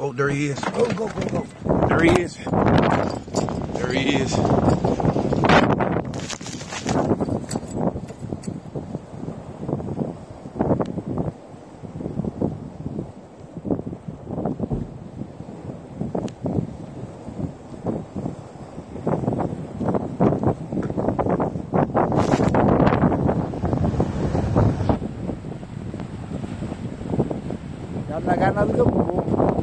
Oh, there he is. Oh, go. There he is. There he is. Y'all not got another good one, boy.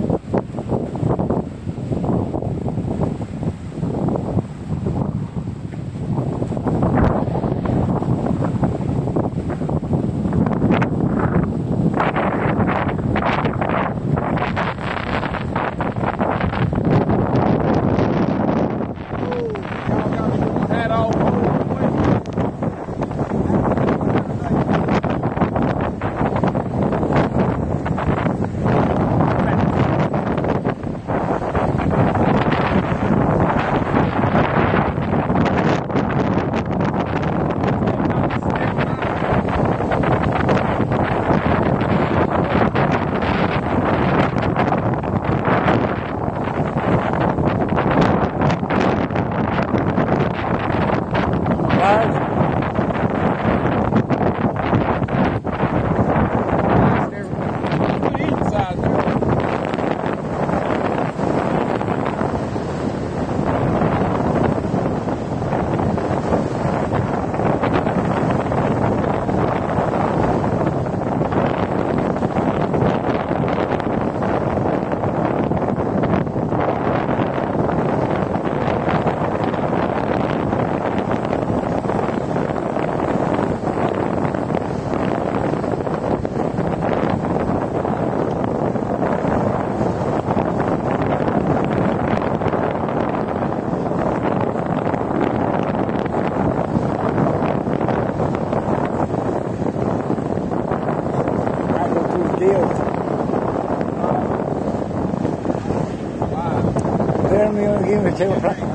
Give me a tail front.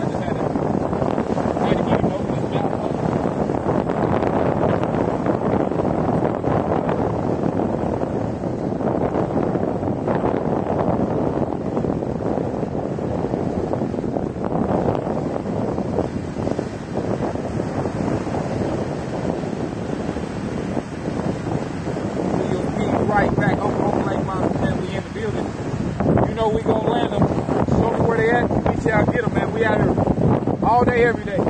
Right back over Lake Mountain, and we in the building. You know we gonna land them. Show me where they at. We shall get them, man. We out here all day, every day.